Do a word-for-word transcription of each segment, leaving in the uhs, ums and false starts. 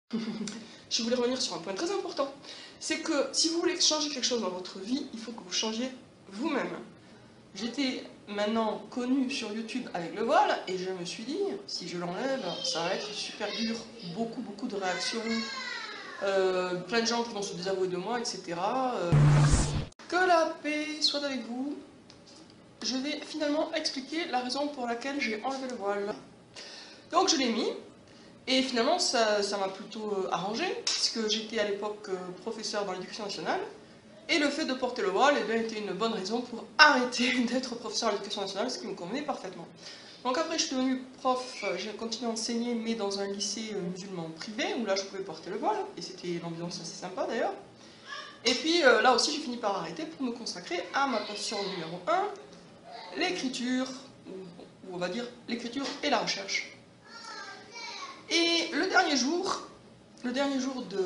Je voulais revenir sur un point très important. C'est que si vous voulez changer quelque chose dans votre vie, il faut que vous changiez vous-même. J'étais maintenant connue sur YouTube avec le voile et je me suis dit, si je l'enlève, ça va être super dur. Beaucoup, beaucoup de réactions, euh, plein de gens qui vont se désavouer de moi, et cetera. Euh, que la paix soit avec vous. Je vais finalement expliquer la raison pour laquelle j'ai enlevé le voile. Donc je l'ai mis. Et finalement, ça m'a plutôt arrangé, puisque j'étais à l'époque professeur dans l'éducation nationale, et le fait de porter le voile eh était une bonne raison pour arrêter d'être professeur à l'éducation nationale, ce qui me convenait parfaitement. Donc après, je suis devenue prof, j'ai continué à enseigner, mais dans un lycée musulman privé, où là, je pouvais porter le voile, et c'était une ambiance assez sympa d'ailleurs. Et puis euh, là aussi, j'ai fini par arrêter pour me consacrer à ma passion numéro un, l'écriture, ou, ou on va dire l'écriture et la recherche. Et le dernier jour, le dernier jour, de,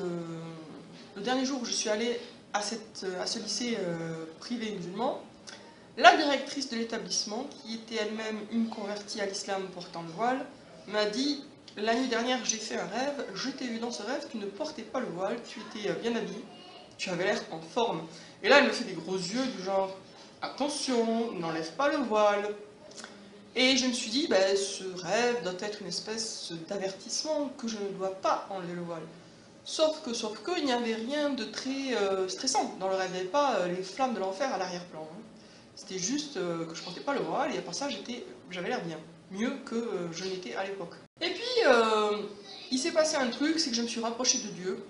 le dernier jour où je suis allée à, cette, à ce lycée euh, privé musulman, la directrice de l'établissement, qui était elle-même une convertie à l'islam portant le voile, m'a dit « La nuit dernière, j'ai fait un rêve, je t'ai vu dans ce rêve, tu ne portais pas le voile, tu étais bien habillée, tu avais l'air en forme. » Et là, elle me fait des gros yeux du genre « Attention, n'enlève pas le voile !» Et je me suis dit, ben, ce rêve doit être une espèce d'avertissement que je ne dois pas enlever le voile. Sauf que, sauf que, il n'y avait rien de très euh, stressant dans le rêve. Il n'y avait pas euh, les flammes de l'enfer à l'arrière-plan. Hein. C'était juste euh, que je ne portais pas le voile et à part ça, j'avais l'air bien. Mieux que euh, je n'étais à l'époque. Et puis, euh, il s'est passé un truc, c'est que je me suis rapprochée de Dieu.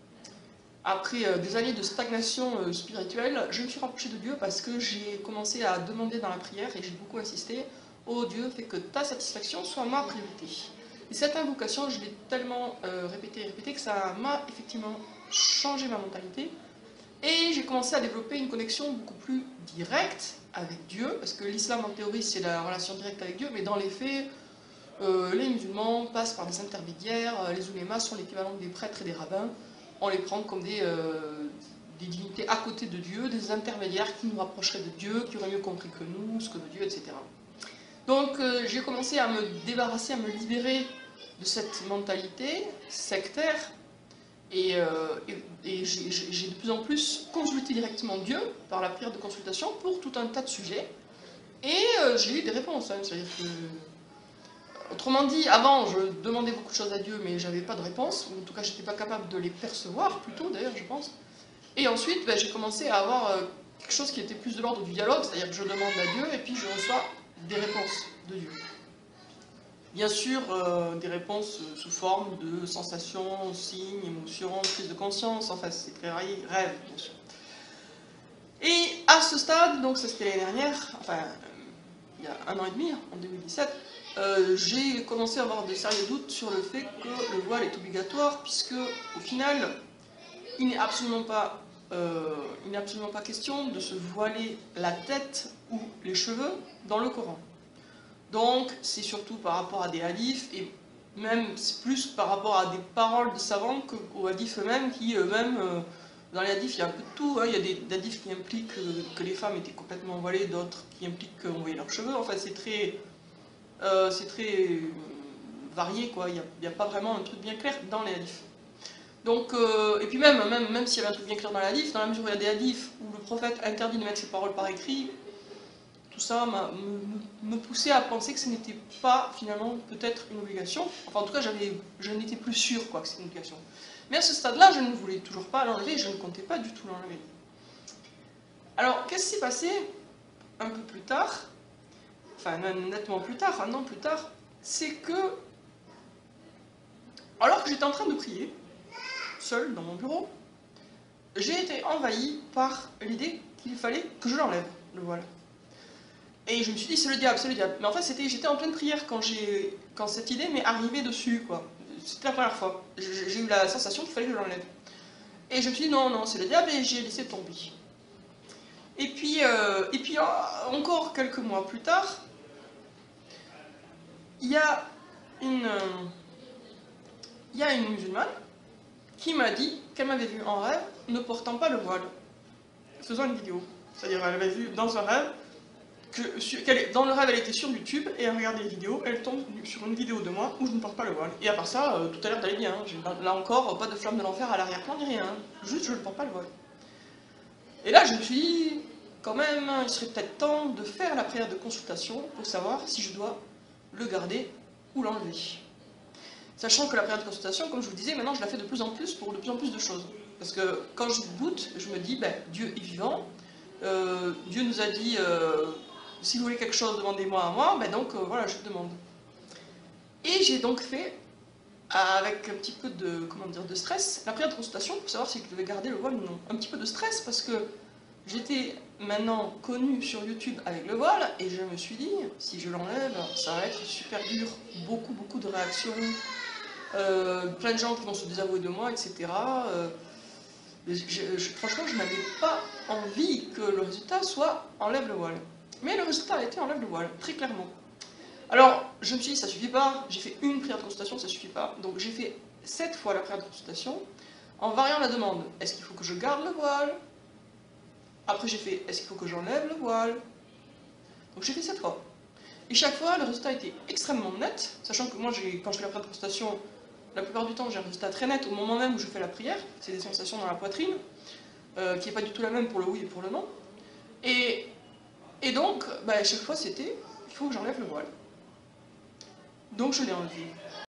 Après euh, des années de stagnation euh, spirituelle, je me suis rapprochée de Dieu parce que j'ai commencé à demander dans la prière et j'ai beaucoup insisté. Oh Dieu, fais que ta satisfaction soit ma priorité. Et cette invocation, je l'ai tellement euh, répétée et répétée que ça m'a effectivement changé ma mentalité. Et j'ai commencé à développer une connexion beaucoup plus directe avec Dieu, parce que l'islam en théorie c'est la relation directe avec Dieu, mais dans les faits, euh, les musulmans passent par des intermédiaires, les oulémas sont l'équivalent des prêtres et des rabbins, on les prend comme des, euh, des divinités à côté de Dieu, des intermédiaires qui nous rapprocheraient de Dieu, qui auraient mieux compris que nous, ce que veut Dieu, et cetera. Donc euh, j'ai commencé à me débarrasser, à me libérer de cette mentalité sectaire et, euh, et, et j'ai de plus en plus consulté directement Dieu par la prière de consultation pour tout un tas de sujets et euh, j'ai eu des réponses. Hein, c'est-à-dire que, autrement dit, avant je demandais beaucoup de choses à Dieu mais j'avais pas de réponse, ou en tout cas j'étais pas capable de les percevoir plutôt d'ailleurs je pense. Et ensuite ben, j'ai commencé à avoir euh, quelque chose qui était plus de l'ordre du dialogue, c'est-à-dire que je demande à Dieu et puis je reçois des réponses de Dieu. Bien sûr, euh, des réponses sous forme de sensations, signes, émotions, prise de conscience, enfin c'est très rare, rêve bien sûr. Et à ce stade, donc ça c'était l'année dernière, enfin euh, il y a un an et demi, en deux mille dix-sept, euh, j'ai commencé à avoir de sérieux doutes sur le fait que le voile est obligatoire, puisque au final, il n'est absolument pas Euh, il n'est absolument pas question de se voiler la tête ou les cheveux dans le Coran. Donc c'est surtout par rapport à des hadiths, et même c'est plus par rapport à des paroles de savants qu'aux hadiths eux-mêmes, qui eux-mêmes, euh, dans les hadiths il y a un peu de tout, hein. Il y a des hadiths qui impliquent que, que les femmes étaient complètement voilées, d'autres qui impliquent qu'on voyait leurs cheveux, enfin c'est très, euh, c'est très varié, quoi. Il n'y a, a pas vraiment un truc bien clair dans les hadiths. Donc, euh, et puis même, même, même s'il y avait un truc bien clair dans les hadiths, dans la mesure où il y a des hadiths où le prophète interdit de mettre ses paroles par écrit, tout ça me, me poussait à penser que ce n'était pas finalement peut-être une obligation. Enfin en tout cas je n'étais plus sûr quoi, que c'était une obligation. Mais à ce stade-là, je ne voulais toujours pas l'enlever, je ne comptais pas du tout l'enlever. Alors qu'est-ce qui s'est passé un peu plus tard, enfin nettement plus tard, un an plus tard, c'est que alors que j'étais en train de prier, seul dans mon bureau, j'ai été envahi par l'idée qu'il fallait que je l'enlève, le voile. Et je me suis dit, c'est le diable, c'est le diable. Mais en fait, j'étais en pleine prière quand, quand cette idée m'est arrivée dessus, quoi. C'était la première fois. J'ai eu la sensation qu'il fallait que je l'enlève. Et je me suis dit, non, non, c'est le diable, et j'ai laissé tomber. Et puis, euh, et puis euh, encore quelques mois plus tard, il y a une, euh, il y a une musulmane qui m'a dit qu'elle m'avait vu en rêve ne portant pas le voile, faisant une vidéo. C'est-à-dire, elle avait vu dans un rêve que, sur, qu'elle est, dans le rêve, elle était sur YouTube, et elle regarde des vidéos, elle tombe sur une vidéo de moi où je ne porte pas le voile. Et à part ça, euh, tout a l'air d'aller bien. Hein. Là encore, pas de flamme de l'enfer à l'arrière-plan ni rien. Hein. Juste, je ne porte pas le voile. Et là, je me suis dit, quand même, il serait peut-être temps de faire la prière de consultation pour savoir si je dois le garder ou l'enlever. Sachant que la prière de consultation, comme je vous disais, maintenant je la fais de plus en plus pour de plus en plus de choses. Parce que quand je doute, je me dis, ben, Dieu est vivant, euh, Dieu nous a dit, euh, si vous voulez quelque chose, demandez-moi à moi, ben donc euh, voilà, je demande. Et j'ai donc fait, avec un petit peu de, comment dire, de stress, la prière de consultation pour savoir si je devais garder le voile ou non. Un petit peu de stress parce que j'étais maintenant connue sur YouTube avec le voile, et je me suis dit, si je l'enlève, ça va être super dur, beaucoup beaucoup de réactions, euh, plein de gens qui vont se désavouer de moi, et cetera. Euh, je, je, franchement, je n'avais pas envie que le résultat soit enlève le voile. Mais le résultat a été enlève le voile, très clairement. Alors, je me suis dit, ça suffit pas, j'ai fait une prière de consultation, ça suffit pas. Donc j'ai fait sept fois la prière de consultation, en variant la demande. Est-ce qu'il faut que je garde le voile? Après j'ai fait, est-ce qu'il faut que j'enlève le voile? Donc j'ai fait sept fois. Et chaque fois, le résultat était extrêmement net, sachant que moi, quand je fais la prière de consultation, la plupart du temps, j'ai un résultat très net au moment même où je fais la prière. C'est des sensations dans la poitrine, euh, qui n'est pas du tout la même pour le oui et pour le non. Et, et donc, bah, à chaque fois, c'était, il faut que j'enlève le voile. Donc je l'ai enlevé.